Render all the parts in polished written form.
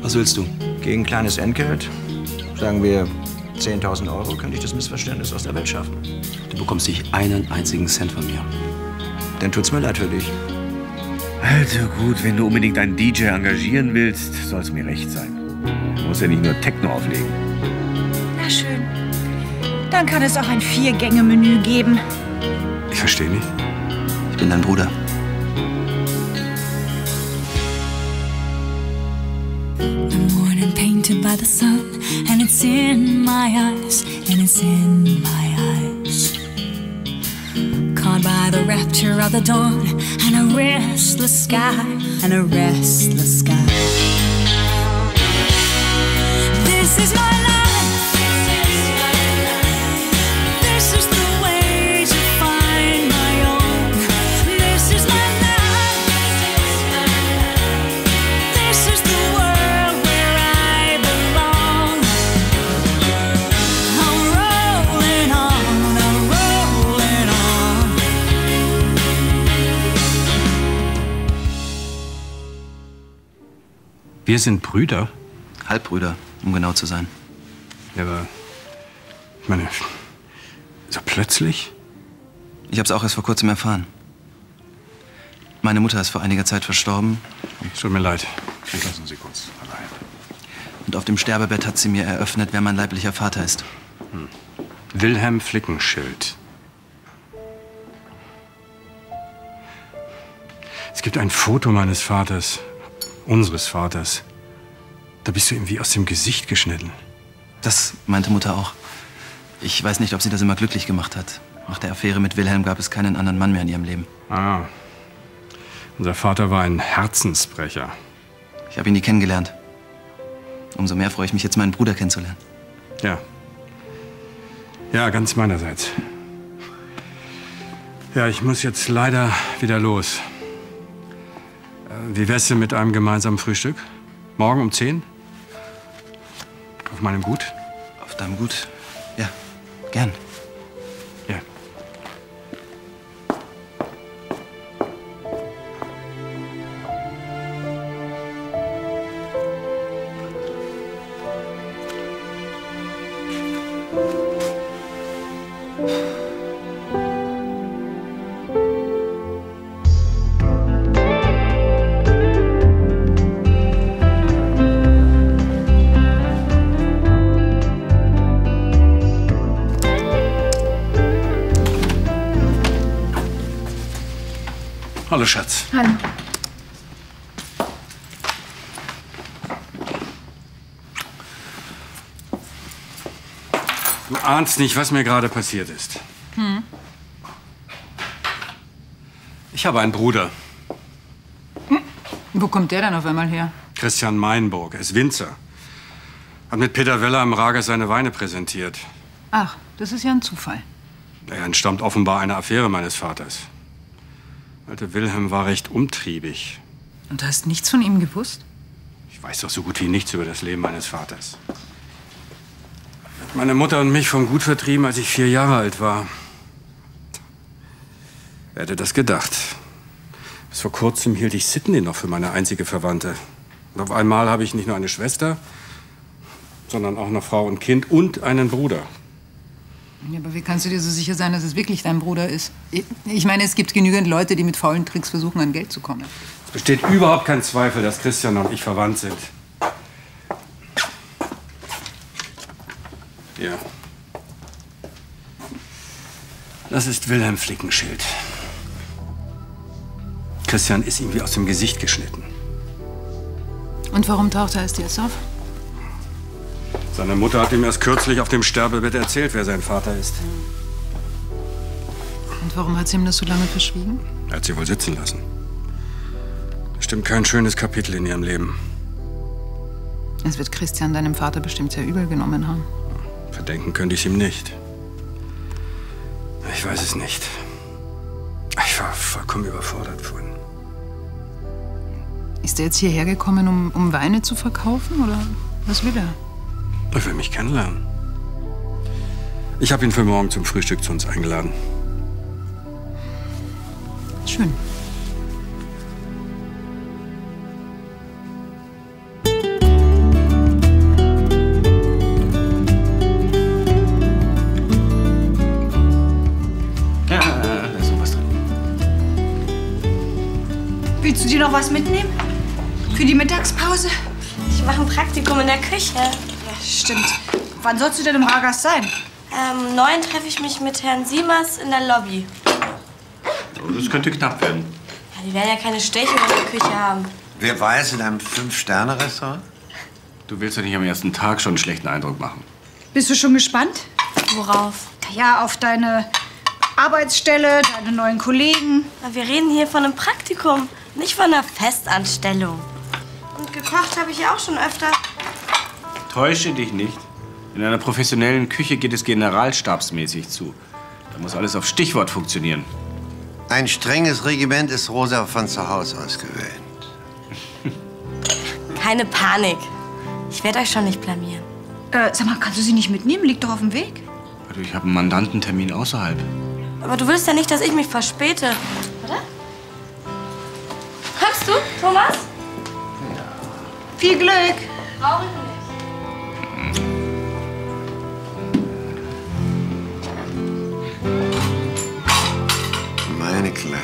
Was willst du? Gegen kleines Entgelt, sagen wir 10.000 €, könnte ich das Missverständnis aus der Welt schaffen. Du bekommst nicht einen einzigen Cent von mir. Dann tut's mir leid für dich. Also gut, wenn du unbedingt einen DJ engagieren willst, soll es mir recht sein. Du musst ja nicht nur Techno auflegen. Na schön. Dann kann es auch ein 4-Gänge-Menü geben. Ich verstehe nicht. Ich bin dein Bruder. Painted by the sun, and it's in my eyes, and it's in my eyes. Caught by the rapture of the dawn, and a restless sky, and a restless sky. This is my life. This is the way to find my own. This is my life. This is the world where I belong. I'm rolling on, I'm rolling on. Wir sind Brüder. Halbbrüder, um genau zu sein. Ja, aber ich meine, so plötzlich? Ich habe es auch erst vor kurzem erfahren. Meine Mutter ist vor einiger Zeit verstorben. Es tut mir leid. Lassen Sie kurz allein. Und auf dem Sterbebett hat sie mir eröffnet, wer mein leiblicher Vater ist. Wilhelm Flickenschild. Es gibt ein Foto meines Vaters, unseres Vaters. Da bist du ihm wie aus dem Gesicht geschnitten. Das meinte Mutter auch. Ich weiß nicht, ob sie das immer glücklich gemacht hat. Nach der Affäre mit Wilhelm gab es keinen anderen Mann mehr in ihrem Leben. Ah. Unser Vater war ein Herzensbrecher. Ich habe ihn nie kennengelernt. Umso mehr freue ich mich jetzt, meinen Bruder kennenzulernen. Ja. Ja, ganz meinerseits. Ja, ich muss jetzt leider wieder los. Wie wär's denn mit einem gemeinsamen Frühstück? Morgen um 10? Auf meinem Gut? Auf deinem Gut? Ja, gern. Ja. Hallo, Schatz. Hallo. Du ahnst nicht, was mir gerade passiert ist. Ich habe einen Bruder, Wo kommt der denn auf einmal her? Christian Meinburg. Er ist Winzer. Hat mit Peter Weller im Rager seine Weine präsentiert. Ach, das ist ja ein Zufall. Er entstammt offenbar einer Affäre meines Vaters. Alte Wilhelm war recht umtriebig. Und du hast nichts von ihm gewusst? Ich weiß doch so gut wie nichts über das Leben meines Vaters. Meine Mutter und mich vom Gut vertrieben, als ich 4 Jahre alt war. Wer hätte das gedacht? Bis vor kurzem hielt ich Sydney noch für meine einzige Verwandte. Und auf einmal habe ich nicht nur eine Schwester, sondern auch noch Frau und Kind und einen Bruder. Ja, aber wie kannst du dir so sicher sein, dass es wirklich dein Bruder ist? Ich meine, es gibt genügend Leute, die mit faulen Tricks versuchen, an Geld zu kommen. Es besteht überhaupt kein Zweifel, dass Christian und ich verwandt sind. Ja. Das ist Wilhelm Flickenschild. Christian ist ihm wie aus dem Gesicht geschnitten. Und warum taucht er erst jetzt auf? Seine Mutter hat ihm erst kürzlich auf dem Sterbebett erzählt, wer sein Vater ist. Und warum hat sie ihm das so lange verschwiegen? Er hat sie wohl sitzen lassen. Bestimmt kein schönes Kapitel in ihrem Leben. Es wird Christian deinem Vater bestimmt sehr übel genommen haben. Verdenken könnte ich ihm nicht. Ich weiß es nicht. Ich war vollkommen überfordert vorhin. Ist er jetzt hierher gekommen, um Weine zu verkaufen, oder was will er? Er will mich kennenlernen. Ich habe ihn für morgen zum Frühstück zu uns eingeladen. Schön. Sie noch was mitnehmen? Für die Mittagspause? Ich mache ein Praktikum in der Küche. Ja, stimmt. Wann sollst du denn im Ragas sein? 9 treffe ich mich mit Herrn Siemers in der Lobby. Oh, das könnte knapp werden. Ja, die werden ja keine Stechung in der Küche haben. Wer weiß, in einem 5-Sterne-Restaurant? Du willst doch nicht am ersten Tag schon einen schlechten Eindruck machen. Bist du schon gespannt? Worauf? Ja, auf deine Arbeitsstelle, deine neuen Kollegen. Na, wir reden hier von einem Praktikum, nicht von einer Festanstellung. Und gekocht habe ich ja auch schon öfter. Täusche dich nicht. In einer professionellen Küche geht es generalstabsmäßig zu. Da muss alles auf Stichwort funktionieren. Ein strenges Regiment ist Rosa von zu Hause aus gewöhnt. Keine Panik. Ich werde euch schon nicht blamieren. Sag mal, kannst du sie nicht mitnehmen? Liegt doch auf dem Weg. Ich habe einen Mandantentermin außerhalb. Aber du willst ja nicht, dass ich mich verspäte, oder? Kommst du, Thomas? Viel Glück. Brauche ich nicht. Meine Kleine.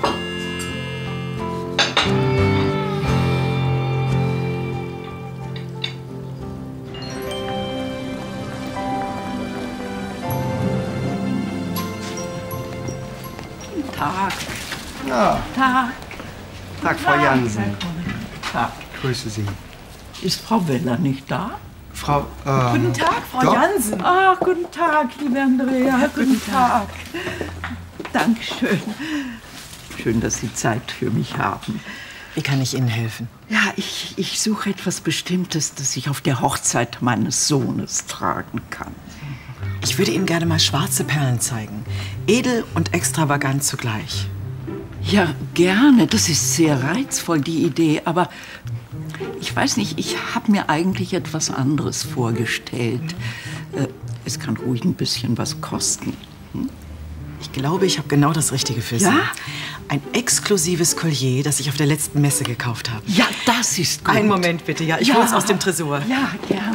Tag. Ja. Tag. Tag, Frau Jansen. Tag. Grüße Sie. Ist Frau Weller nicht da? Frau, Guten Tag, Frau doch. Jansen. Ach, guten Tag, liebe Andrea. Guten Tag. Dankeschön. Schön, dass Sie Zeit für mich haben. Wie kann ich Ihnen helfen? Ja, ich suche etwas Bestimmtes, das ich auf der Hochzeit meines Sohnes tragen kann. Ich würde Ihnen gerne mal schwarze Perlen zeigen. Edel und extravagant zugleich. Ja, gerne. Das ist sehr reizvoll, die Idee. Aber ich weiß nicht, ich habe mir eigentlich etwas anderes vorgestellt. Es kann ruhig ein bisschen was kosten. Hm? Ich glaube, ich habe genau das Richtige für Sie. Ja? Ein exklusives Collier, das ich auf der letzten Messe gekauft habe. Ja, das ist gut. Einen Moment bitte, ja. Ich hole es aus dem Tresor. Ja, gerne.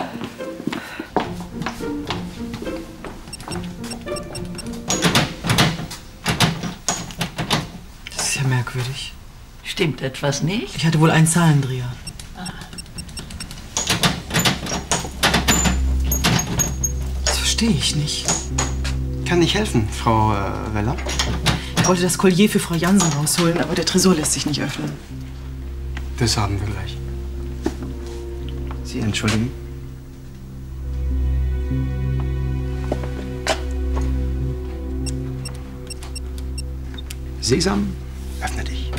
Das ist ja merkwürdig. Stimmt etwas nicht? Ich hatte wohl einen Zahlendreher. Das verstehe ich nicht. Kann ich helfen, Frau Weller? Ich wollte das Collier für Frau Jansen rausholen, aber der Tresor lässt sich nicht öffnen. Das haben wir gleich. Sie entschuldigen? Sesam, öffne dich.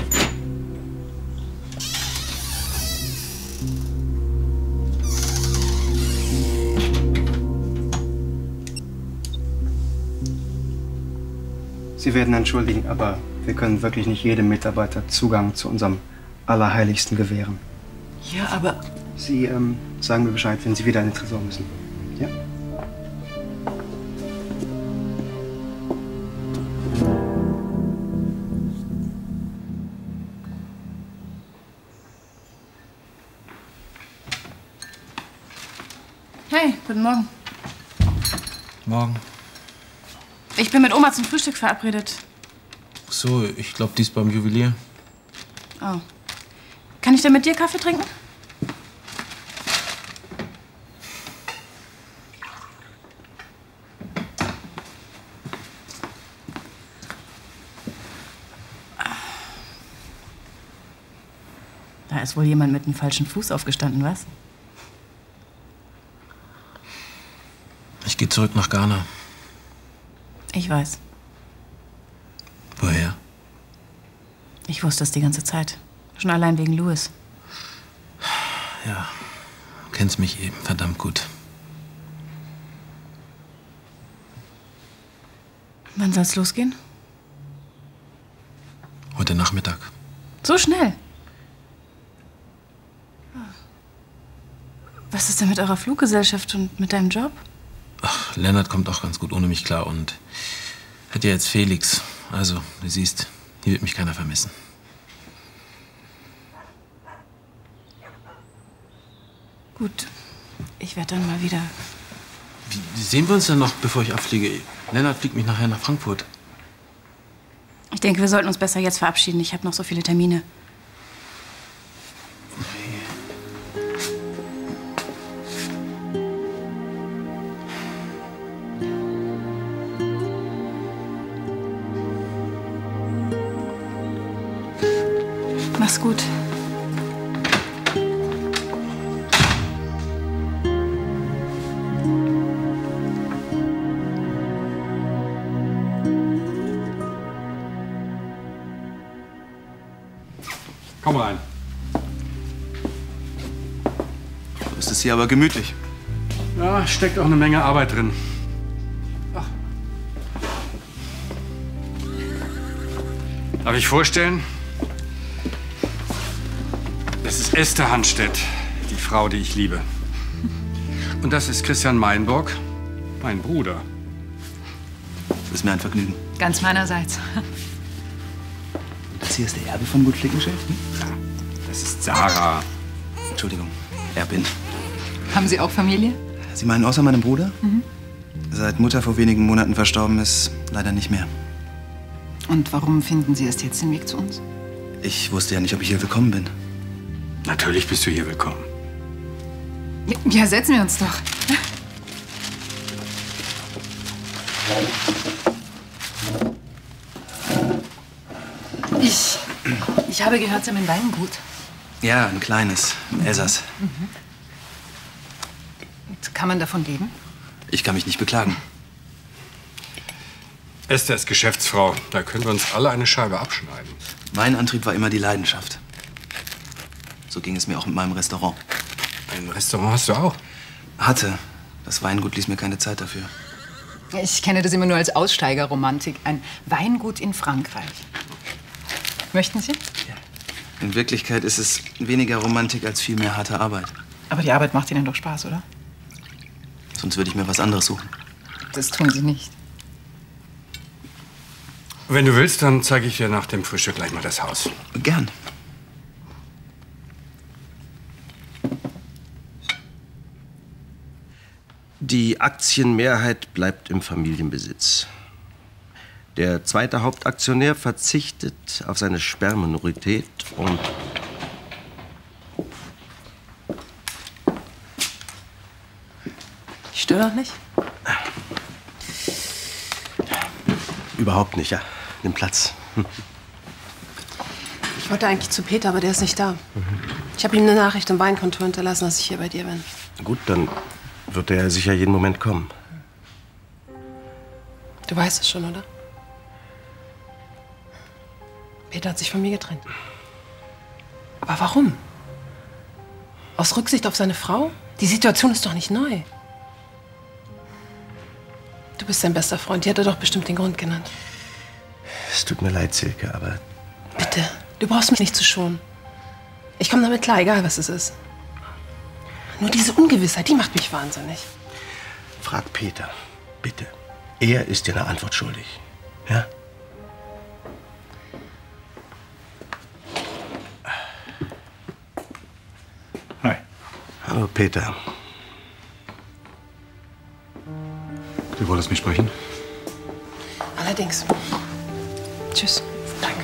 Sie werden entschuldigen, aber wir können wirklich nicht jedem Mitarbeiter Zugang zu unserem Allerheiligsten gewähren. Ja, aber... Sie sagen mir Bescheid, wenn Sie wieder in den Tresor müssen. Ja? Hey, guten Morgen. Morgen. Ich bin mit Oma zum Frühstück verabredet. Ach so, ich glaube, die ist beim Juwelier. Oh. Kann ich denn mit dir Kaffee trinken? Da ist wohl jemand mit dem falschen Fuß aufgestanden, was? Ich gehe zurück nach Ghana. Ich weiß. Woher? Ich wusste es die ganze Zeit. Schon allein wegen Louis. Ja, du kennst mich eben verdammt gut. Wann soll's losgehen? Heute Nachmittag. So schnell? Was ist denn mit eurer Fluggesellschaft und mit deinem Job? Ach, Lennart kommt auch ganz gut ohne mich klar und hat ja jetzt Felix. Also, du siehst, hier wird mich keiner vermissen. Gut, ich werde dann mal wieder... Wie sehen wir uns denn noch, bevor ich abfliege? Lennart fliegt mich nachher nach Frankfurt. Ich denke, wir sollten uns besser jetzt verabschieden. Ich habe noch so viele Termine. gut. Komm rein. So ist es hier aber gemütlich. Ja, steckt auch eine Menge Arbeit drin. Ach. Darf ich vorstellen? Das ist Esther Hanstedt, die Frau, die ich liebe. Und das ist Christian Meinbock, mein Bruder. Das ist mir ein Vergnügen. Ganz meinerseits. Das hier ist der Erbe von Gut Flickenscheld? Das ist Sarah. Entschuldigung, Erbin. Haben Sie auch Familie? Sie meinen außer meinem Bruder? Mhm. Seit Mutter vor wenigen Monaten verstorben ist, leider nicht mehr. Und warum finden Sie erst jetzt den Weg zu uns? Ich wusste ja nicht, ob ich hier willkommen bin. Natürlich bist du hier willkommen. Ja, setzen wir uns doch. Ich habe gehört, Sie haben ein Weingut. Ja, ein kleines, im Elsass. Mhm. Und kann man davon leben? Ich kann mich nicht beklagen. Esther ist Geschäftsfrau. Da können wir uns alle eine Scheibe abschneiden. Mein Antrieb war immer die Leidenschaft. So ging es mir auch mit meinem Restaurant. Ein Restaurant hast du auch? Hatte. Das Weingut ließ mir keine Zeit dafür. Ich kenne das immer nur als Aussteigerromantik. Ein Weingut in Frankreich. Möchten Sie? Ja. In Wirklichkeit ist es weniger Romantik als viel mehr harte Arbeit. Aber die Arbeit macht Ihnen doch Spaß, oder? Sonst würde ich mir was anderes suchen. Das tun Sie nicht. Wenn du willst, dann zeige ich dir nach dem Frühstück gleich mal das Haus. Gern. Die Aktienmehrheit bleibt im Familienbesitz. Der zweite Hauptaktionär verzichtet auf seine Sperrminorität und Ich störe doch nicht? überhaupt nicht, ja. Nimm Platz. Ich wollte eigentlich zu Peter, aber der ist nicht da. Ich habe ihm eine Nachricht im Weinkonto hinterlassen, dass ich hier bei dir bin. Gut, dann wird er sicher jeden Moment kommen. Du weißt es schon, oder? Peter hat sich von mir getrennt. Aber warum? Aus Rücksicht auf seine Frau? Die Situation ist doch nicht neu. Du bist sein bester Freund. Die hat er doch bestimmt den Grund genannt. Es tut mir leid, Silke, aber... Bitte, du brauchst mich nicht zu schonen. Ich komme damit klar, egal was es ist. Nur diese Ungewissheit, die macht mich wahnsinnig. Frag Peter, bitte. Er ist dir eine Antwort schuldig. Ja? Hi. Hallo, Peter. Du wolltest mich sprechen? Allerdings. Tschüss. Danke.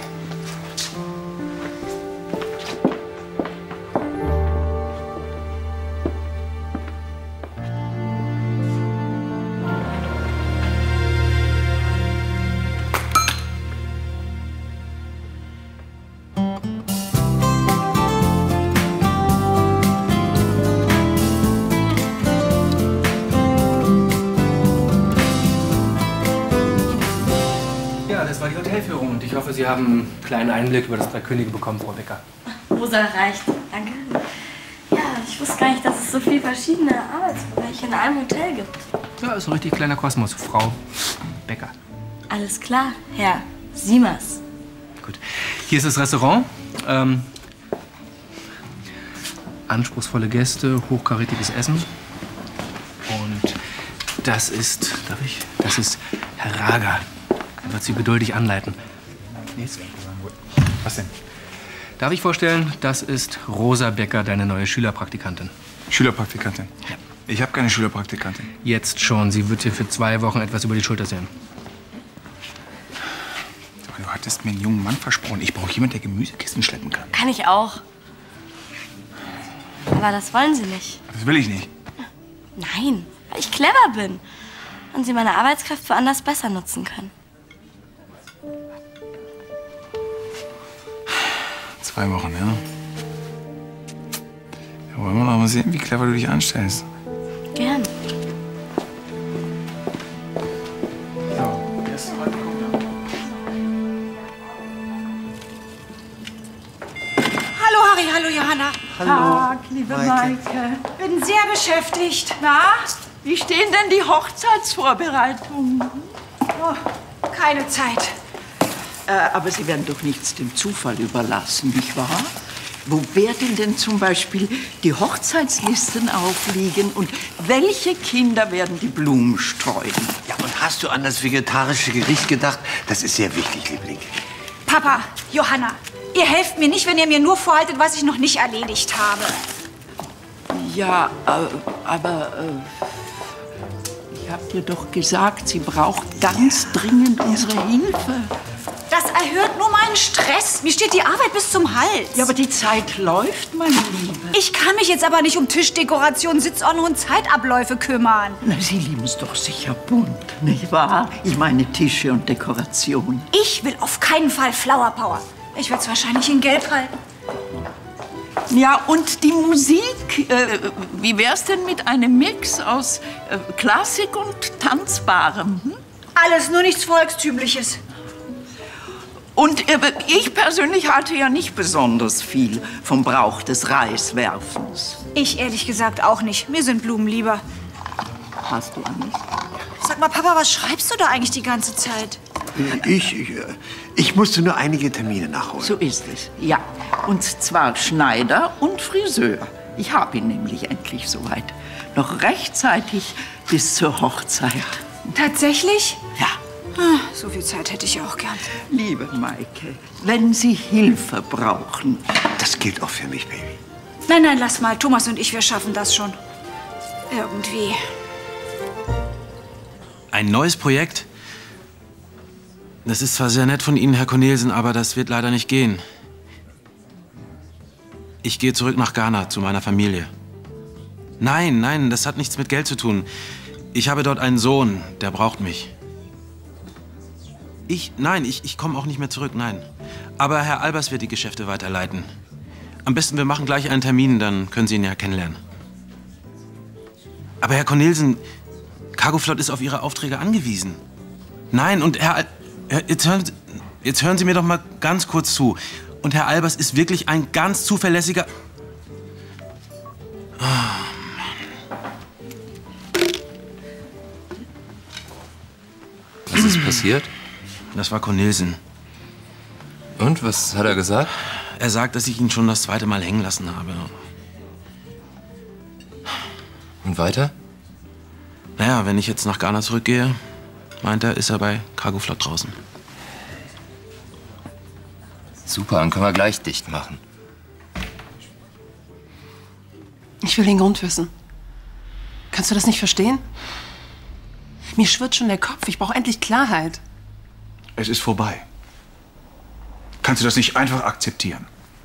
Das war die Hotelführung und ich hoffe, Sie haben einen kleinen Einblick über das Drei Könige bekommen, Frau Becker. Rosa reicht. Danke. Ja, ich wusste gar nicht, dass es so viele verschiedene Arbeitsbereiche in einem Hotel gibt. Ja, ist ein richtig kleiner Kosmos, Frau Becker. Alles klar, Herr Siemers. Gut. Hier ist das Restaurant. Anspruchsvolle Gäste, hochkarätiges Essen. Und das ist, darf ich? Das ist Herr Rager. Er wird Sie geduldig anleiten. Was denn? Darf ich vorstellen, das ist Rosa Becker, deine neue Schülerpraktikantin. Schülerpraktikantin? Ja. Ich habe keine Schülerpraktikantin. Jetzt schon. Sie wird dir für 2 Wochen etwas über die Schulter sehen. Du hattest mir einen jungen Mann versprochen. Ich brauche jemanden, der Gemüsekisten schleppen kann. Kann ich auch. Aber das wollen Sie nicht. Das will ich nicht. Nein, weil ich clever bin. Und Sie meine Arbeitskraft woanders besser nutzen können. 2 Wochen, ja? Ja, wollen wir noch mal sehen, wie clever du dich anstellst. Gern. Hallo Harry, hallo Johanna. Tag, liebe Maike. Bin sehr beschäftigt. Na, wie stehen denn die Hochzeitsvorbereitungen? Oh, keine Zeit. Aber Sie werden doch nichts dem Zufall überlassen, nicht wahr? Wo werden denn zum Beispiel die Hochzeitslisten aufliegen und welche Kinder werden die Blumen streuen? Ja, und hast du an das vegetarische Gericht gedacht? Das ist sehr wichtig, Liebling. Papa, Johanna, ihr helft mir nicht, wenn ihr mir nur vorhaltet, was ich noch nicht erledigt habe. Ja, aber ich hab dir doch gesagt, sie braucht ganz dringend unsere Hilfe. Das erhöht nur meinen Stress. Mir steht die Arbeit bis zum Hals. Ja, aber die Zeit läuft, meine Liebe. Ich kann mich jetzt aber nicht um Tischdekoration, Sitzordnung und Zeitabläufe kümmern. Na, Sie lieben es doch sicher bunt, nicht wahr? Ich meine Tische und Dekoration. Ich will auf keinen Fall Flower Power. Ich werde es wahrscheinlich in Gelb halten. Ja, und die Musik? Wie wär's denn mit einem Mix aus Klassik und Tanzbarem? Hm? Alles, nur nichts Volkstümliches. Und ich persönlich halte ja nicht besonders viel vom Brauch des Reiswerfens. Ich ehrlich gesagt auch nicht. Mir sind Blumen lieber. Hast du Anis? Sag mal, Papa, was schreibst du da eigentlich die ganze Zeit? Ich musste nur einige Termine nachholen. So ist es, ja. Und zwar Schneider und Friseur. Ich habe ihn nämlich endlich soweit. Noch rechtzeitig bis zur Hochzeit. Tatsächlich? Ja. So viel Zeit hätte ich auch gern. Liebe Maike, wenn Sie Hilfe brauchen. Das gilt auch für mich, Baby. Nein, nein, lass mal. Thomas und ich, wir schaffen das schon. Irgendwie. Ein neues Projekt? Das ist zwar sehr nett von Ihnen, Herr Cornelsen, aber das wird leider nicht gehen. Ich gehe zurück nach Ghana zu meiner Familie. Nein, nein, das hat nichts mit Geld zu tun. Ich habe dort einen Sohn, der braucht mich. Ich komme auch nicht mehr zurück, nein. Aber Herr Albers wird die Geschäfte weiterleiten. Am besten, wir machen gleich einen Termin, dann können Sie ihn ja kennenlernen. Aber Herr Cornelsen, Cargoflot ist auf Ihre Aufträge angewiesen. Nein, und jetzt hören Sie mir doch mal ganz kurz zu. Und Herr Albers ist wirklich ein ganz zuverlässiger... Oh, Mann. Was ist passiert? Das war Cornelsen. Und, was hat er gesagt? Er sagt, dass ich ihn schon das 2. Mal hängen lassen habe. Und weiter? Naja, wenn ich jetzt nach Ghana zurückgehe, meint er, ist er bei Cargoflot draußen. Super, dann können wir gleich dicht machen. Ich will den Grund wissen. Kannst du das nicht verstehen? Mir schwirrt schon der Kopf. Ich brauche endlich Klarheit. Es ist vorbei. Kannst du das nicht einfach akzeptieren?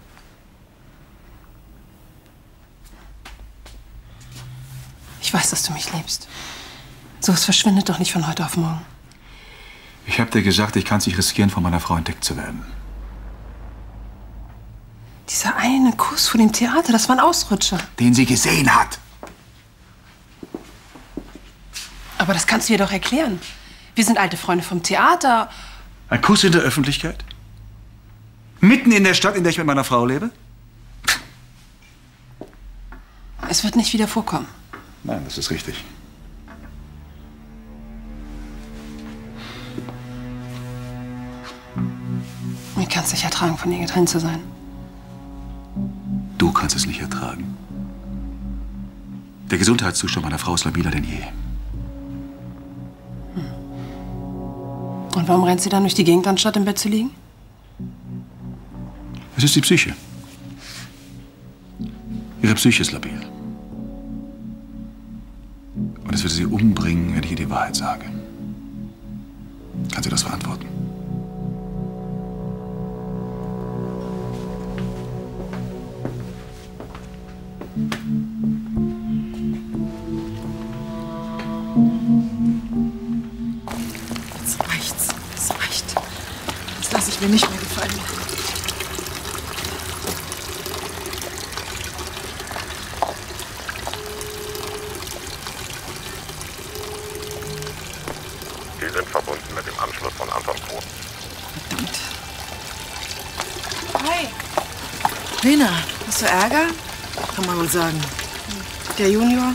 Ich weiß, dass du mich liebst. Sowas verschwindet doch nicht von heute auf morgen. Ich habe dir gesagt, ich kann es nicht riskieren, von meiner Frau entdeckt zu werden. Dieser eine Kuss vor dem Theater, das war ein Ausrutscher. Den sie gesehen hat. Aber das kannst du ihr doch erklären. Wir sind alte Freunde vom Theater. Ein Kuss in der Öffentlichkeit? Mitten in der Stadt, in der ich mit meiner Frau lebe? Es wird nicht wieder vorkommen. Nein, das ist richtig. Ich kann es nicht ertragen, von ihr getrennt zu sein. Du kannst es nicht ertragen. Der Gesundheitszustand meiner Frau ist labiler denn je. Und warum rennt sie dann durch die Gegend, anstatt im Bett zu liegen? Es ist die Psyche. Ihre Psyche ist labil. Und es würde sie umbringen, wenn ich ihr die Wahrheit sage. Kannst du das verantworten? Jetzt reicht's. Es reicht. Das lasse ich mir nicht mehr gefallen. mit dem Anschluss von Anton Krohn. Verdammt. Hi. Lena, hast du Ärger? Kann man wohl sagen. Der Junior?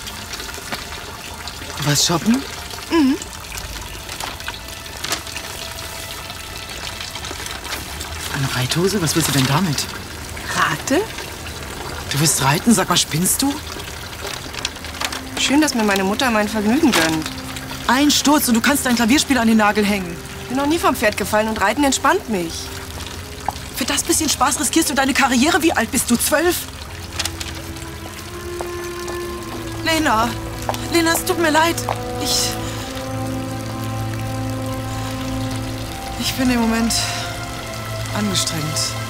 Du warst shoppen? Mhm. Eine Reithose? Was willst du denn damit? Rate? Du willst reiten? Sag mal, spinnst du? Schön, dass mir meine Mutter mein Vergnügen gönnt. Ein Sturz und du kannst dein Klavierspiel an den Nagel hängen. Bin noch nie vom Pferd gefallen und Reiten entspannt mich. Für das bisschen Spaß riskierst du deine Karriere. Wie alt bist du? 12? Lena, Lena, es tut mir leid. Ich bin im Moment angestrengt.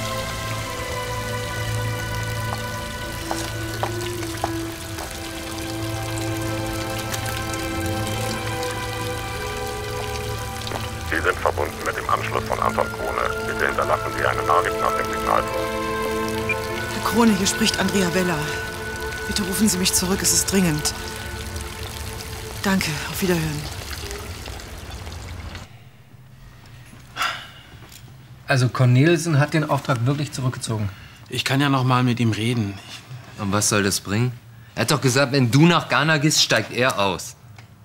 Sie sind verbunden mit dem Anschluss von Anton Krone. Bitte hinterlassen Sie eine Nachricht nach dem Signalton. Herr Krone, hier spricht Andrea Weller. Bitte rufen Sie mich zurück, es ist dringend. Danke, auf Wiederhören. Also Cornelsen hat den Auftrag wirklich zurückgezogen. Ich kann ja noch mal mit ihm reden. Und was soll das bringen? Er hat doch gesagt, wenn du nach Ghana gehst, steigt er aus.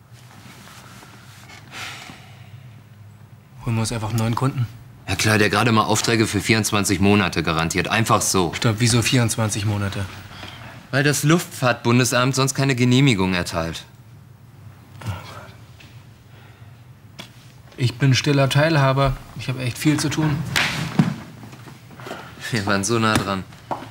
Holen wir uns einfach einen neuen Kunden. Ja klar, der gerade mal Aufträge für 24 Monate garantiert. Einfach so. Stopp, wieso 24 Monate? Weil das Luftfahrtbundesamt sonst keine Genehmigung erteilt. Ich bin stiller Teilhaber. Ich habe echt viel zu tun. Wir waren so nah dran.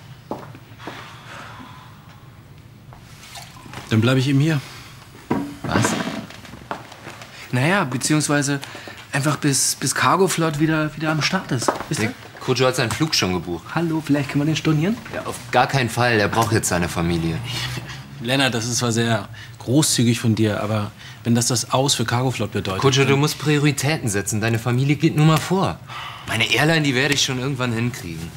Dann bleibe ich eben hier. Was? Naja, beziehungsweise einfach bis Cargo Flot wieder am Start ist. Wisst ihr? Kojo hat seinen Flug schon gebucht. Hallo, vielleicht können wir den stornieren? Ja, auf gar keinen Fall. Er braucht jetzt seine Familie. Lennart, das ist zwar sehr großzügig von dir, aber wenn das Aus für Cargo Flot bedeutet... Kojo, du musst Prioritäten setzen. Deine Familie geht nur mal vor. Meine Airline, die werde ich schon irgendwann hinkriegen.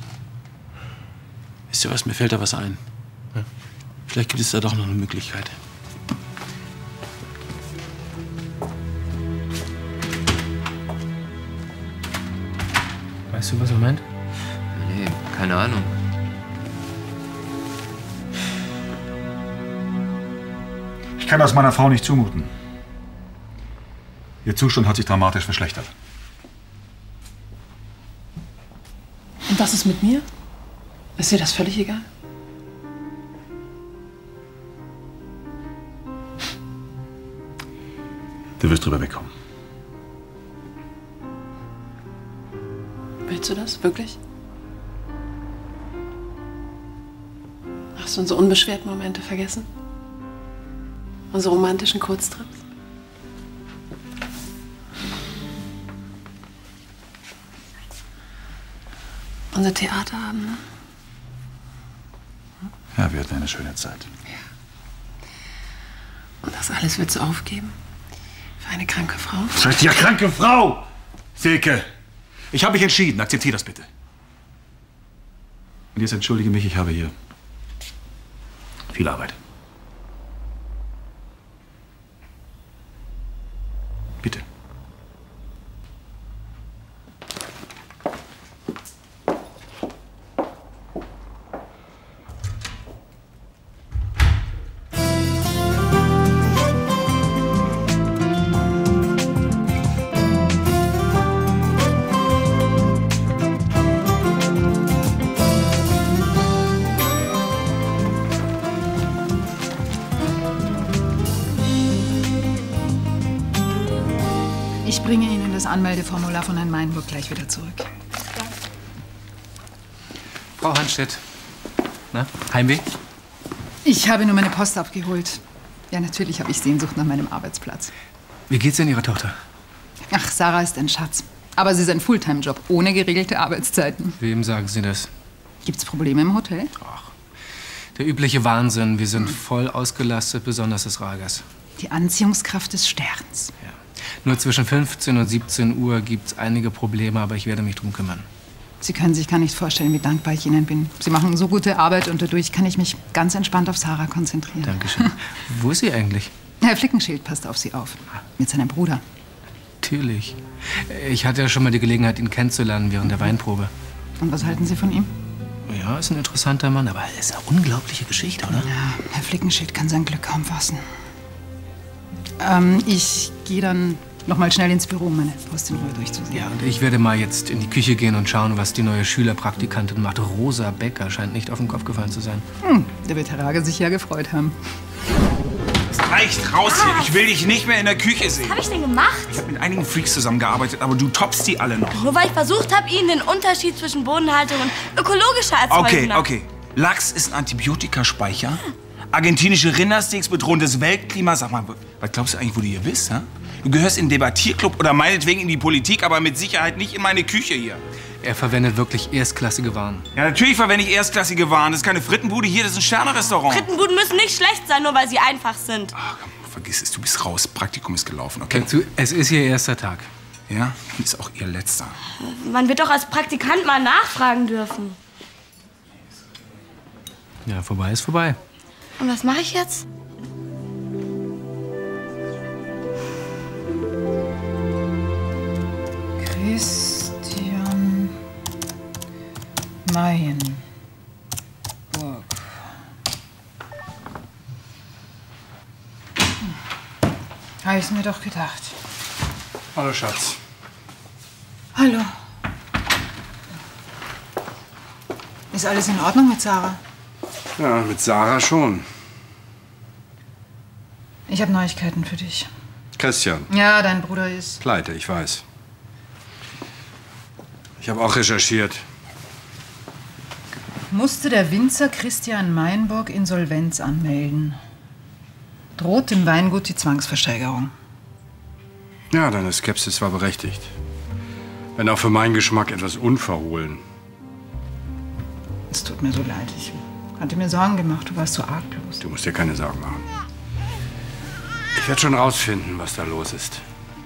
Wisst ihr was, mir fällt da was ein. Ja? Vielleicht gibt es da doch noch eine Möglichkeit. Weißt du, was er meint? Nee, keine Ahnung. Ich kann das meiner Frau nicht zumuten. Ihr Zustand hat sich dramatisch verschlechtert. Und was ist mit mir? Ist dir das völlig egal? Du wirst drüber wegkommen. Willst du das? Wirklich? Hast du unsere unbeschwerten Momente vergessen? Unsere romantischen Kurztrips? Unser Theaterabend, ne? Ja, wir hatten eine schöne Zeit. Und das alles willst du aufgeben? Für eine kranke Frau? Was heißt ja kranke Frau? Silke, ich habe mich entschieden. Akzeptier das bitte. Und jetzt entschuldige mich, ich habe hier viel Arbeit. Bitte. Ich bringe Ihnen das Anmeldeformular von Herrn Meinburg gleich wieder zurück. Frau Hanstedt. Na, Heimweh? Ich habe nur meine Post abgeholt. Ja, natürlich habe ich Sehnsucht nach meinem Arbeitsplatz. Wie geht's denn Ihrer Tochter? Ach, Sarah ist ein Schatz. Aber sie ist ein Fulltime-Job, ohne geregelte Arbeitszeiten. Wem sagen Sie das? Gibt's Probleme im Hotel? Der übliche Wahnsinn. Wir sind voll ausgelastet, besonders das Ragas. Die Anziehungskraft des Sterns. Nur zwischen 15 und 17 Uhr gibt's einige Probleme, aber ich werde mich drum kümmern. Sie können sich gar nicht vorstellen, wie dankbar ich Ihnen bin. Sie machen so gute Arbeit und dadurch kann ich mich ganz entspannt auf Sarah konzentrieren. Dankeschön. Wo ist sie eigentlich? Herr Flickenschild passt auf Sie auf. Mit seinem Bruder. Natürlich. Ich hatte ja schon mal die Gelegenheit, ihn kennenzulernen während der Weinprobe. Und was halten Sie von ihm? Ja, ist ein interessanter Mann, aber er ist eine unglaubliche Geschichte, oder? Ja, Herr Flickenschild kann sein Glück kaum fassen. Ich gehe dann noch mal schnell ins Büro, um meine Post in Ruhe durchzusehen. Ja, und ich werde mal jetzt in die Küche gehen und schauen, was die neue Schülerpraktikantin macht. Rosa Becker scheint nicht auf den Kopf gefallen zu sein. Der wird Herr Rage sich ja gefreut haben. Es reicht, raus hier. Ich will dich nicht mehr in der Küche sehen. Was habe ich denn gemacht? Ich habe mit einigen Freaks zusammengearbeitet, aber du toppst die alle noch. Nur weil ich versucht habe, Ihnen den Unterschied zwischen Bodenhaltung und ökologischer Erzeugung Okay. Lachs ist ein Antibiotikaspeicher. Argentinische Rindersteaks bedrohen das Weltklima. Sag mal, was glaubst du eigentlich, wo du hier bist? Hä? Du gehörst in den Debattierclub oder meinetwegen in die Politik, aber mit Sicherheit nicht in meine Küche hier. Er verwendet wirklich erstklassige Waren. Ja, natürlich verwende ich erstklassige Waren. Das ist keine Frittenbude hier, das ist ein Sterne-Restaurant. Frittenbuden müssen nicht schlecht sein, nur weil sie einfach sind. Ach, komm, vergiss es, du bist raus. Praktikum ist gelaufen, okay? Dazu, es ist Ihr erster Tag. Ja, ist auch Ihr letzter. Man wird doch als Praktikant mal nachfragen dürfen. Ja, vorbei ist vorbei. Und was mache ich jetzt? Christian Mayenburg. Habe ich mir doch gedacht. Hallo, Schatz. Hallo. Ist alles in Ordnung mit Sarah? Ja, mit Sarah schon. Ich habe Neuigkeiten für dich. Christian. Ja, dein Bruder ist... Pleite, ich weiß. Ich habe auch recherchiert. Musste der Winzer Christian Mayenburg Insolvenz anmelden. Droht dem Weingut die Zwangsversteigerung. Ja, deine Skepsis war berechtigt. Wenn auch für meinen Geschmack etwas unverhohlen. Es tut mir so leid. Ich hatte mir Sorgen gemacht. Du warst so arglos. Du musst dir keine Sorgen machen. Ich werde schon rausfinden, was da los ist.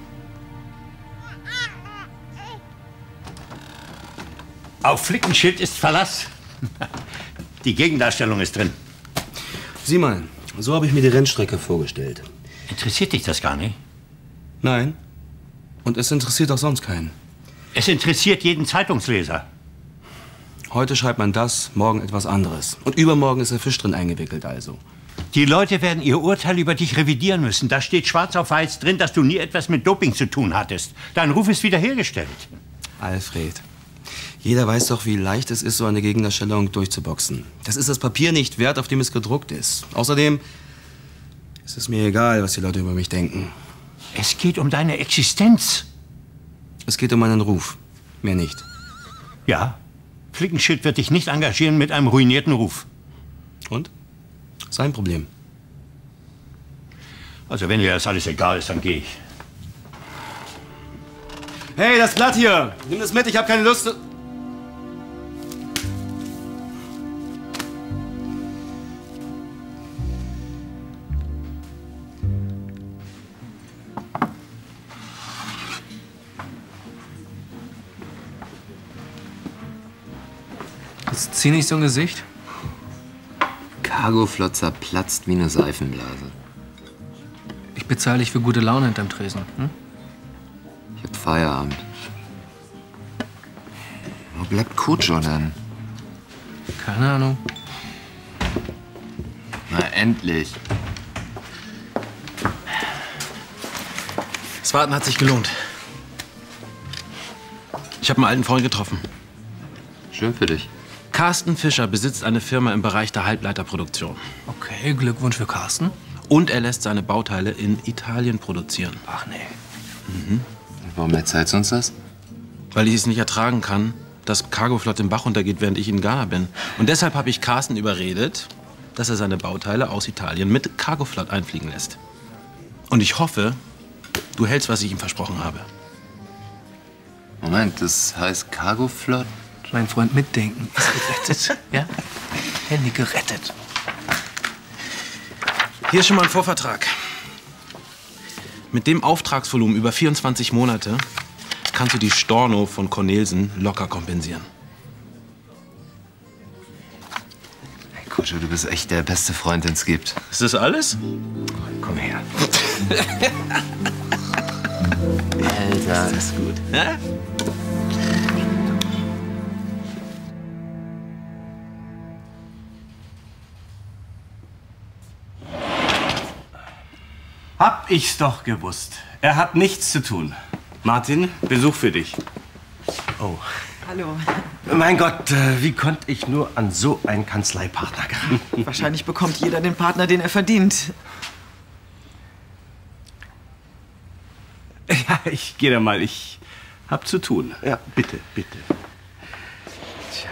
Auf Flickenschild ist Verlass. Die Gegendarstellung ist drin. Sieh mal, so habe ich mir die Rennstrecke vorgestellt. Interessiert dich das gar nicht? Nein. Und es interessiert auch sonst keinen. Es interessiert jeden Zeitungsleser. Heute schreibt man das, morgen etwas anderes. Und übermorgen ist der Fisch drin eingewickelt also. Die Leute werden ihr Urteil über dich revidieren müssen. Da steht schwarz auf weiß drin, dass du nie etwas mit Doping zu tun hattest. Dein Ruf ist wiederhergestellt. Alfred, jeder weiß doch, wie leicht es ist, so eine Gegendarstellung durchzuboxen. Das ist das Papier nicht wert, auf dem es gedruckt ist. Außerdem ist es mir egal, was die Leute über mich denken. Es geht um deine Existenz. Es geht um meinen Ruf, mehr nicht. Ja, Flickenschild wird dich nicht engagieren mit einem ruinierten Ruf. Und? Sein Problem. Also wenn dir das alles egal ist, dann gehe ich. Hey, das Blatt hier! Nimm das mit, ich habe keine Lust. Jetzt zieh nicht so ein Gesicht. Cargoflotzer platzt wie eine Seifenblase. Ich bezahle dich für gute Laune hinterm Tresen. Hm? Ich hab Feierabend. Wo bleibt Kutscher denn? Keine Ahnung. Na, endlich. Das Warten hat sich gelohnt. Ich habe einen alten Freund getroffen. Schön für dich. Carsten Fischer besitzt eine Firma im Bereich der Halbleiterproduktion. Okay, Glückwunsch für Carsten. Und er lässt seine Bauteile in Italien produzieren. Ach nee. Mhm. Warum erzählst du uns das? Weil ich es nicht ertragen kann, dass Cargoflot im Bach untergeht, während ich in Ghana bin. Und deshalb habe ich Carsten überredet, dass er seine Bauteile aus Italien mit Cargoflot einfliegen lässt. Und ich hoffe, du hältst, was ich ihm versprochen habe. Moment, das heißt Cargoflot? Mein Freund, mitdenken ist gerettet. Ja? Handy gerettet. Hier ist schon mal ein Vorvertrag. Mit dem Auftragsvolumen über 24 Monate kannst du die Storno von Cornelsen locker kompensieren. Hey, Kutscher, du bist echt der beste Freund, den es gibt. Ist das alles? Komm her. Alter. Ist das gut, ne? Hab ich's doch gewusst. Er hat nichts zu tun. Martin, Besuch für dich. Oh. Hallo. Mein Gott, wie konnte ich nur an so einen Kanzleipartner geraten? Wahrscheinlich bekommt jeder den Partner, den er verdient. Ja, ich gehe da mal. Ich hab zu tun. Ja, bitte, bitte. Tja.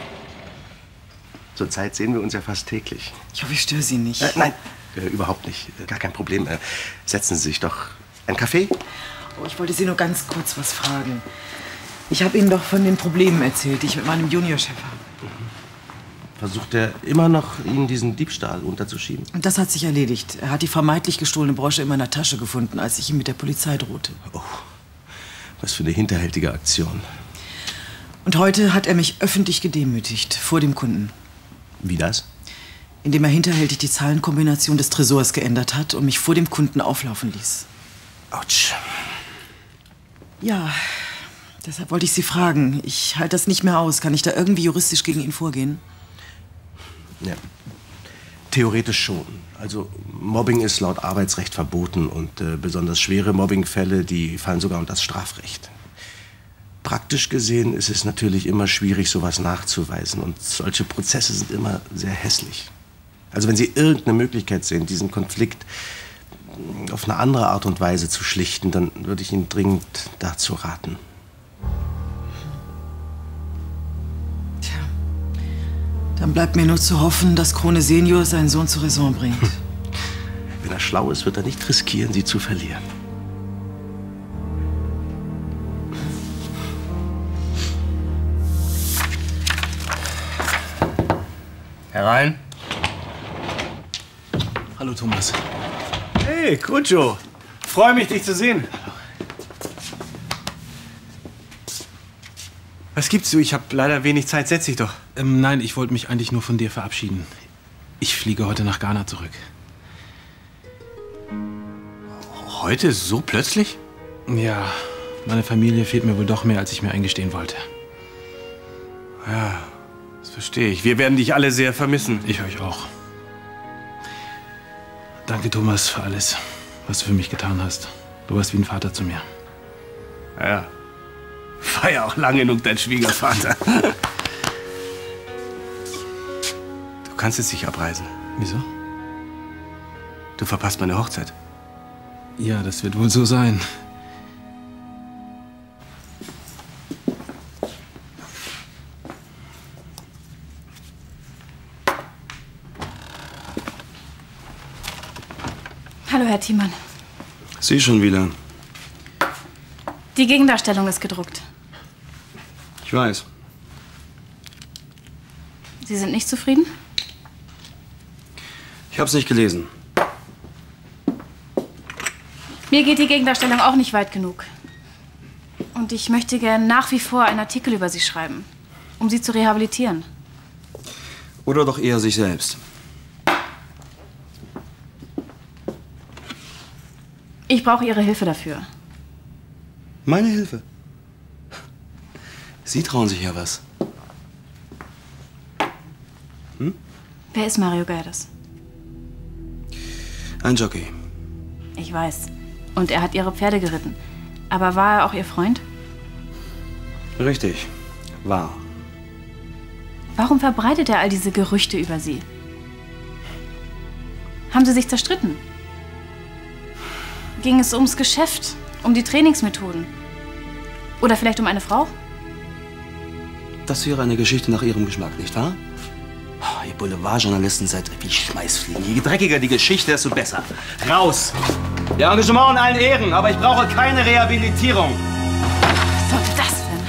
Zurzeit sehen wir uns ja fast täglich. Ich hoffe, ich störe Sie nicht. Nein, überhaupt nicht. Gar kein Problem. Setzen Sie sich doch. Ein Kaffee? Oh, ich wollte Sie nur ganz kurz was fragen. Ich habe Ihnen doch von den Problemen erzählt, die ich mit meinem Juniorchef habe. Versucht er immer noch, Ihnen diesen Diebstahl unterzuschieben? Und das hat sich erledigt. Er hat die vermeintlich gestohlene Brosche in meiner Tasche gefunden, als ich ihm mit der Polizei drohte. Oh, was für eine hinterhältige Aktion. Und heute hat er mich öffentlich gedemütigt, vor dem Kunden. Wie das? Indem er hinterhältig die Zahlenkombination des Tresors geändert hat und mich vor dem Kunden auflaufen ließ. Autsch. Ja, deshalb wollte ich Sie fragen. Ich halte das nicht mehr aus. Kann ich da irgendwie juristisch gegen ihn vorgehen? Ja. Theoretisch schon. Also Mobbing ist laut Arbeitsrecht verboten und besonders schwere Mobbingfälle, die fallen sogar unter das Strafrecht. Praktisch gesehen ist es natürlich immer schwierig, sowas nachzuweisen und solche Prozesse sind immer sehr hässlich. Also wenn Sie irgendeine Möglichkeit sehen, diesen Konflikt auf eine andere Art und Weise zu schlichten, dann würde ich Ihnen dringend dazu raten. Dann bleibt mir nur zu hoffen, dass Krone Senior seinen Sohn zur Raison bringt. Wenn er schlau ist, wird er nicht riskieren, Sie zu verlieren. Herein. Hallo, Thomas. Hey, Kutscho. Freue mich, dich zu sehen. Was gibt's du? Ich habe leider wenig Zeit. Setz dich doch. Nein, ich wollte mich eigentlich nur von dir verabschieden. Ich fliege heute nach Ghana zurück. Heute? So plötzlich? Ja, meine Familie fehlt mir wohl doch mehr, als ich mir eingestehen wollte. Ja, das verstehe ich. Wir werden dich alle sehr vermissen. Ich euch auch. Danke, Thomas, für alles, was du für mich getan hast. Du warst wie ein Vater zu mir. Ja. War ja auch lang genug dein Schwiegervater. Du kannst jetzt nicht abreisen. Wieso? Du verpasst meine Hochzeit. Ja, das wird wohl so sein. Hallo, Herr Thiemann. Sie schon wieder. Die Gegendarstellung ist gedruckt. Ich weiß. Sie sind nicht zufrieden? Ich hab's nicht gelesen. Mir geht die Gegendarstellung auch nicht weit genug. Und ich möchte gern nach wie vor einen Artikel über Sie schreiben, um Sie zu rehabilitieren. Oder doch eher sich selbst. Ich brauche Ihre Hilfe dafür. Meine Hilfe? Sie trauen sich ja was. Hm? Wer ist Mario Gerdes? Ein Jockey. Ich weiß. Und er hat Ihre Pferde geritten. Aber war er auch Ihr Freund? Richtig. War. Warum verbreitet er all diese Gerüchte über Sie? Haben Sie sich zerstritten? Ging es ums Geschäft, um die Trainingsmethoden? Oder vielleicht um eine Frau? Das wäre eine Geschichte nach Ihrem Geschmack, nicht wahr? Oh, ihr Boulevardjournalisten seid wie Schmeißfliegen. Je dreckiger die Geschichte, desto besser. Raus! Ihr Engagement in allen Ehren, aber ich brauche keine Rehabilitierung. Was sollte das denn?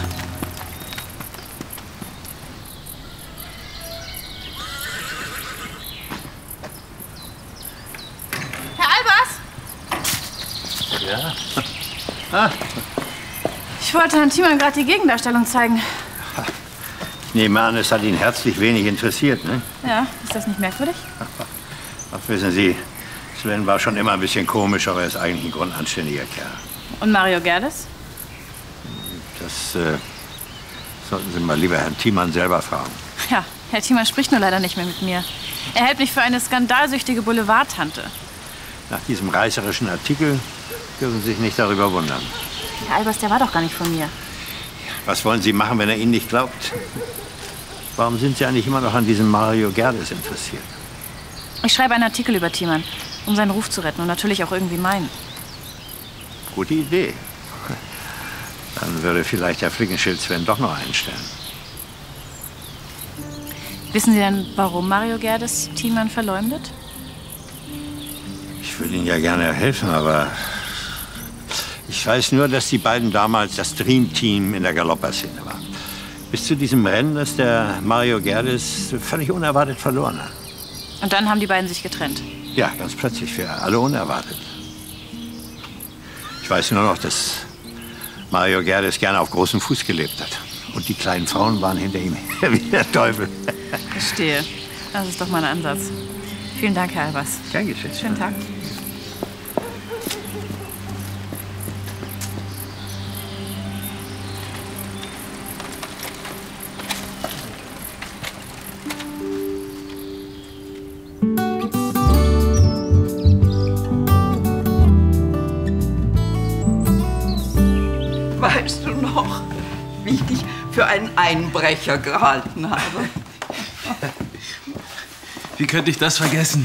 Herr Albers? Ja. Ah. Ich wollte Herrn Thiemann gerade die Gegendarstellung zeigen. Ich nehme an, es hat ihn herzlich wenig interessiert, ne? Ja, ist das nicht merkwürdig? Ach, wissen Sie, Sven war schon immer ein bisschen komisch, aber er ist eigentlich ein grundanständiger Kerl. Und Mario Gerdes? Das sollten Sie mal lieber Herrn Thiemann selber fragen. Ja, Herr Thiemann spricht nur leider nicht mehr mit mir. Er hält mich für eine skandalsüchtige Boulevardtante. Nach diesem reißerischen Artikel dürfen Sie sich nicht darüber wundern. Herr Albers, der war doch gar nicht von mir. Was wollen Sie machen, wenn er Ihnen nicht glaubt? Warum sind Sie eigentlich immer noch an diesem Mario Gerdes interessiert? Ich schreibe einen Artikel über Thiemann, um seinen Ruf zu retten und natürlich auch irgendwie meinen. Gute Idee. Dann würde vielleicht Herr Flickenschild Sven doch noch einstellen. Wissen Sie denn, warum Mario Gerdes Thiemann verleumdet? Ich würde Ihnen ja gerne helfen, aber ich weiß nur, dass die beiden damals das Dream-Team in der Galopperszene waren. Bis zu diesem Rennen, das der Mario Gerdes völlig unerwartet verloren hat. Und dann haben die beiden sich getrennt. Ja, ganz plötzlich, für alle unerwartet. Ich weiß nur noch, dass Mario Gerdes gerne auf großem Fuß gelebt hat. Und die kleinen Frauen waren hinter ihm wie der Teufel. Verstehe. Das ist doch mal ein Ansatz. Vielen Dank, Herr Albers. Gern geschehen. Schönen Tag. Weißt du noch, wie ich dich für einen Einbrecher gehalten habe? Wie könnte ich das vergessen?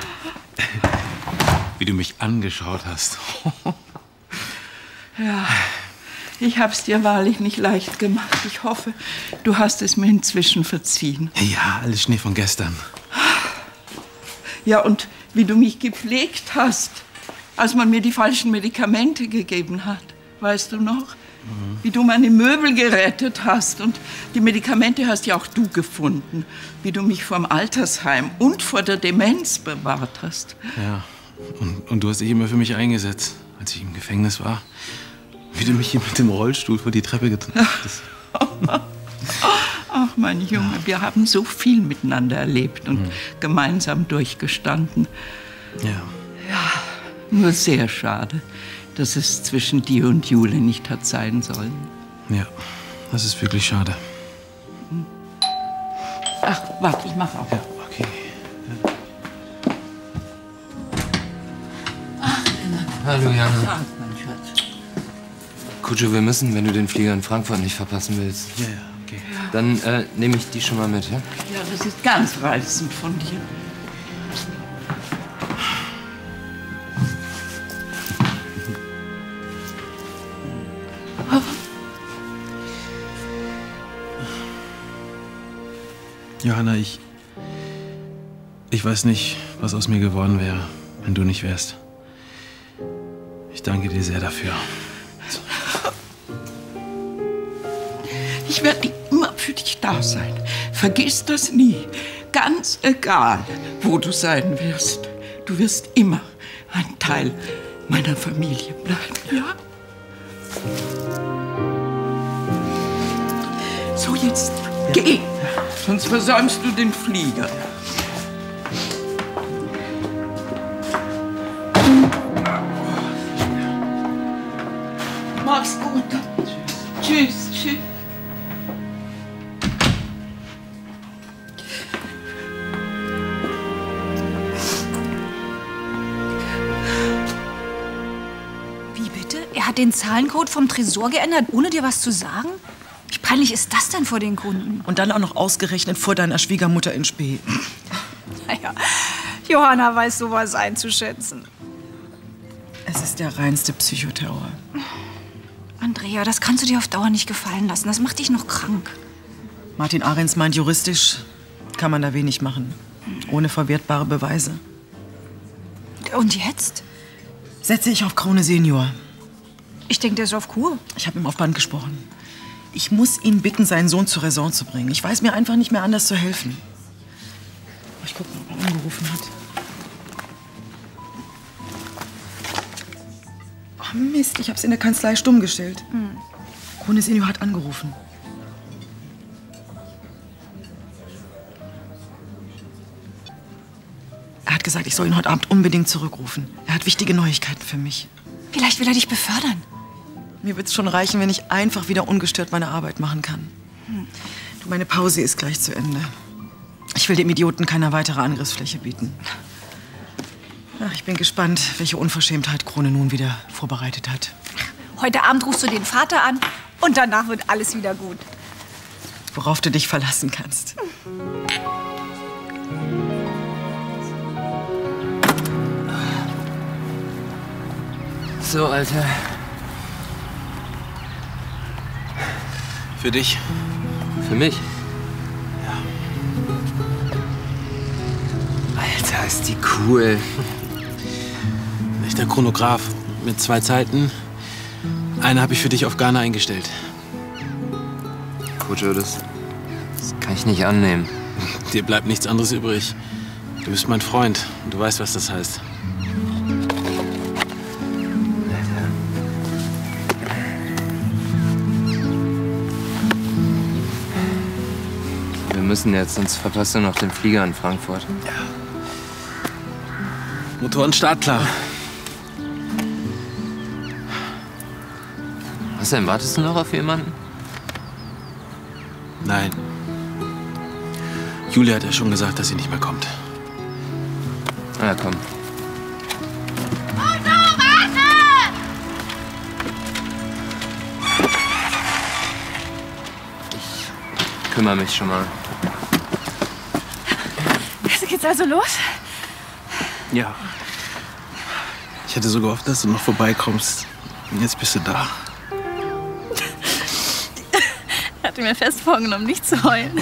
Wie du mich angeschaut hast. Ja, ich hab's dir wahrlich nicht leicht gemacht. Ich hoffe, du hast es mir inzwischen verziehen. Ja, alles Schnee von gestern. Ja, und wie du mich gepflegt hast, als man mir die falschen Medikamente gegeben hat. Weißt du noch? Wie du meine Möbel gerettet hast. Und die Medikamente hast ja auch du gefunden. Wie du mich vom Altersheim und vor der Demenz bewahrt hast. Ja, und du hast dich immer für mich eingesetzt, als ich im Gefängnis war. Wie du mich hier mit dem Rollstuhl vor die Treppe getragen hast. Ach, mein Junge, wir haben so viel miteinander erlebt und gemeinsam durchgestanden. Ja. Ja, nur sehr schade, dass es zwischen dir und Jule nicht hat sein sollen. Ja, das ist wirklich schade. Ach, warte, ich mach auch. Ja, okay. Hallo, Jana. Ach, mein Schatz. Kutsche, wir müssen, wenn du den Flieger in Frankfurt nicht verpassen willst. Ja, okay. Dann nehme ich die schon mal mit, ja? Ja, das ist ganz reizend von dir. Johanna, ich weiß nicht, was aus mir geworden wäre, wenn du nicht wärst. Ich danke dir sehr dafür. Ich werde immer für dich da sein. Vergiss das nie. Ganz egal, wo du sein wirst. Du wirst immer ein Teil meiner Familie bleiben, ja? So, jetzt geh. Sonst versäumst du den Flieger. Mach's gut. Tschüss, tschüss. Wie bitte? Er hat den Zahlencode vom Tresor geändert, ohne dir was zu sagen? Wie peinlich ist das denn vor den Kunden? Und dann auch noch ausgerechnet vor deiner Schwiegermutter in Spee. Naja, Johanna weiß sowas einzuschätzen. Es ist der reinste Psychoterror. Andrea, das kannst du dir auf Dauer nicht gefallen lassen. Das macht dich noch krank. Martin Ahrens meint, juristisch kann man da wenig machen. Ohne verwertbare Beweise. Und jetzt? Setze ich auf Krone Senior. Ich denke, der ist auf Kur. Ich habe ihm auf Band gesprochen. Ich muss ihn bitten, seinen Sohn zur Raison zu bringen. Ich weiß mir einfach nicht mehr anders zu helfen. Ich gucke mal, ob er angerufen hat. Oh Mist, ich habe es in der Kanzlei stumm gestellt. Krone Senior hat angerufen. Er hat gesagt, ich soll ihn heute Abend unbedingt zurückrufen. Er hat wichtige Neuigkeiten für mich. Vielleicht will er dich befördern. Mir wird's schon reichen, wenn ich einfach wieder ungestört meine Arbeit machen kann. Du, meine Pause ist gleich zu Ende. Ich will dem Idioten keine weitere Angriffsfläche bieten. Ach, ich bin gespannt, welche Unverschämtheit Krone nun wieder vorbereitet hat. Heute Abend rufst du den Vater an und danach wird alles wieder gut. Worauf du dich verlassen kannst. So, Alter. Für dich. Für mich? Alter, ist die cool. Echter Chronograph mit 2 Zeiten. Eine habe ich für dich auf Ghana eingestellt. Kojo, das kann ich nicht annehmen. Dir bleibt nichts anderes übrig. Du bist mein Freund und du weißt, was das heißt. Wir müssen jetzt, sonst verpasst du noch den Flieger in Frankfurt. Ja. Motoren startklar. Was denn, wartest du noch auf jemanden? Nein. Julia hat ja schon gesagt, dass sie nicht mehr kommt. Na komm. Ich kümmere mich schon mal. Geht's also los? Ja. Ich hatte so gehofft, dass du noch vorbeikommst. Und jetzt bist du da. Ich hatte mir fest vorgenommen, nicht zu heulen.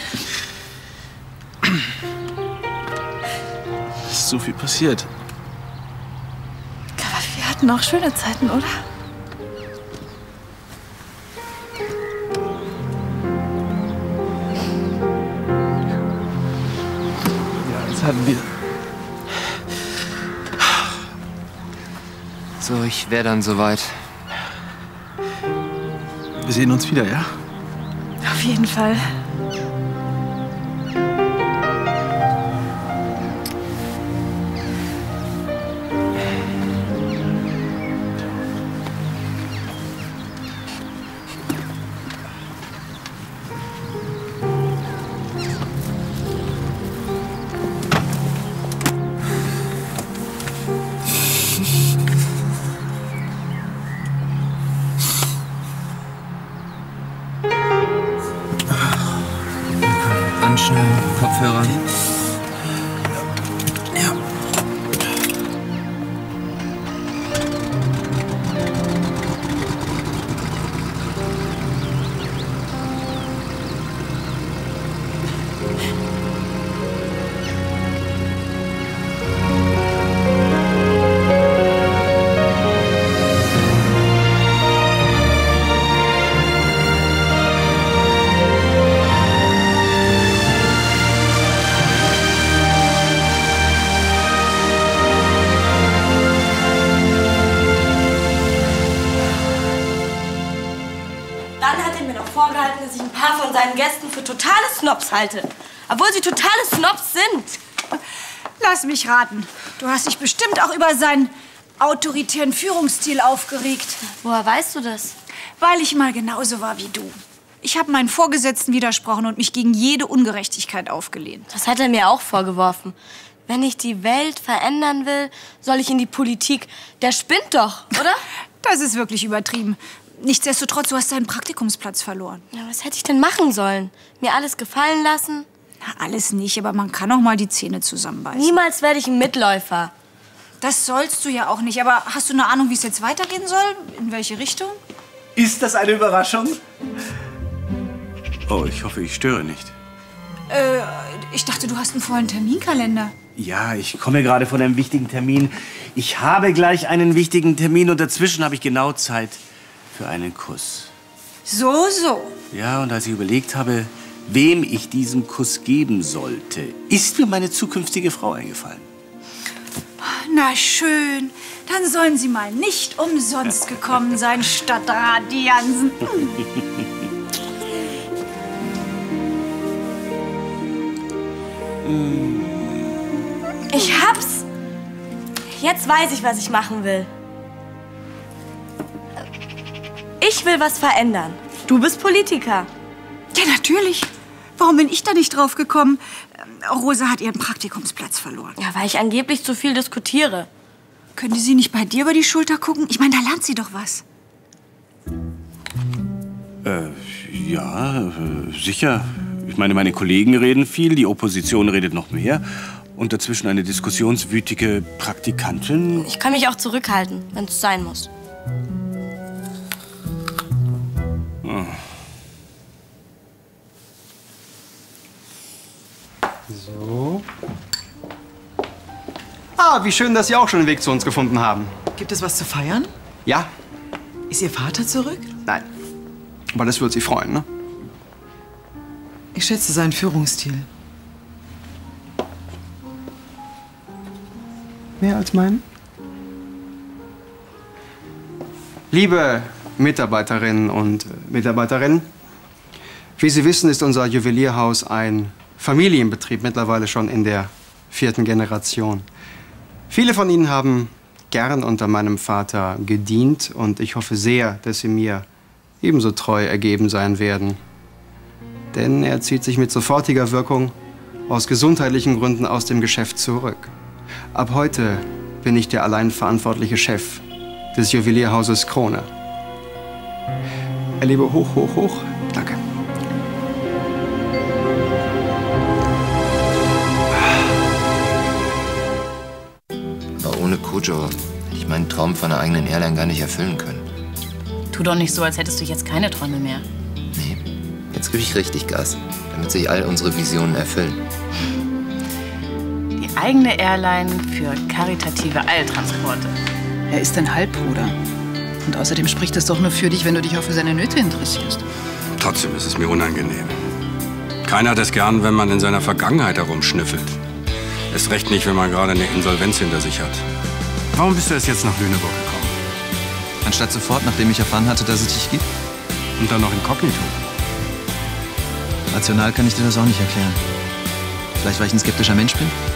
Es ist so viel passiert. Aber wir hatten auch schöne Zeiten, oder? Hatten wir. So, ich wäre dann soweit. Wir sehen uns wieder, ja? Auf jeden Fall. Kopfhörer. Ja. Dass ich ein paar von seinen Gästen für totale Snobs halte. Obwohl sie totale Snobs sind. Lass mich raten. Du hast dich bestimmt auch über seinen autoritären Führungsstil aufgeregt. Woher weißt du das? Weil ich mal genauso war wie du. Ich habe meinen Vorgesetzten widersprochen und mich gegen jede Ungerechtigkeit aufgelehnt. Das hat er mir auch vorgeworfen. Wenn ich die Welt verändern will, soll ich in die Politik. Der spinnt doch, oder? Das ist wirklich übertrieben. Nichtsdestotrotz, du hast deinen Praktikumsplatz verloren. Ja, was hätte ich denn machen sollen? Mir alles gefallen lassen? Na, alles nicht, aber man kann auch mal die Zähne zusammenbeißen. Niemals werde ich ein Mitläufer. Das sollst du ja auch nicht. Aber hast du eine Ahnung, wie es jetzt weitergehen soll? In welche Richtung? Ist das eine Überraschung? Oh, ich hoffe, ich störe nicht. Ich dachte, du hast einen vollen Terminkalender. Ja, ich komme gerade von einem wichtigen Termin. Ich habe gleich einen wichtigen Termin und dazwischen habe ich genau Zeit für einen Kuss. So, so. Ja, und als ich überlegt habe, wem ich diesen Kuss geben sollte, ist mir meine zukünftige Frau eingefallen. Na schön, dann sollen Sie mal nicht umsonst gekommen sein, Stadtrat Jansen. Ich hab's. Jetzt weiß ich, was ich machen will. Ich will was verändern. Du bist Politiker. Ja, natürlich. Warum bin ich da nicht drauf gekommen? Rosa hat ihren Praktikumsplatz verloren. Ja, weil ich angeblich zu viel diskutiere. Könnte sie nicht bei dir über die Schulter gucken? Ich meine, da lernt sie doch was. Ja, sicher. Ich meine, meine Kollegen reden viel, die Opposition redet noch mehr. Und dazwischen eine diskussionswütige Praktikantin. Ich kann mich auch zurückhalten, wenn es sein muss. Oh. So. Ah, wie schön, dass Sie auch schon den Weg zu uns gefunden haben. Gibt es was zu feiern? Ja. Ist Ihr Vater zurück? Nein. Aber das wird Sie freuen, ne? Ich schätze seinen Führungsstil. Mehr als meinen? Liebe Mitarbeiterinnen und Mitarbeiterinnen, wie Sie wissen, ist unser Juwelierhaus ein Familienbetrieb, mittlerweile schon in der 4. Generation. Viele von Ihnen haben gern unter meinem Vater gedient und ich hoffe sehr, dass Sie mir ebenso treu ergeben sein werden. Denn er zieht sich mit sofortiger Wirkung aus gesundheitlichen Gründen aus dem Geschäft zurück. Ab heute bin ich der allein verantwortliche Chef des Juwelierhauses Krone. Er lebe hoch, hoch, hoch. Danke. Aber ohne Kojo hätte ich meinen Traum von einer eigenen Airline gar nicht erfüllen können. Tu doch nicht so, als hättest du jetzt keine Träume mehr. Nee, jetzt gebe ich richtig Gas, damit sich all unsere Visionen erfüllen. Die eigene Airline für karitative Eiltransporte. Er ist dein Halbbruder. Und außerdem spricht es doch nur für dich, wenn du dich auch für seine Nöte interessierst. Trotzdem ist es mir unangenehm. Keiner hat es gern, wenn man in seiner Vergangenheit herumschnüffelt. Erst recht nicht, wenn man gerade eine Insolvenz hinter sich hat. Warum bist du erst jetzt nach Lüneburg gekommen? Anstatt sofort, nachdem ich erfahren hatte, dass es dich gibt. Und dann noch inkognito. Rational kann ich dir das auch nicht erklären. Vielleicht, weil ich ein skeptischer Mensch bin?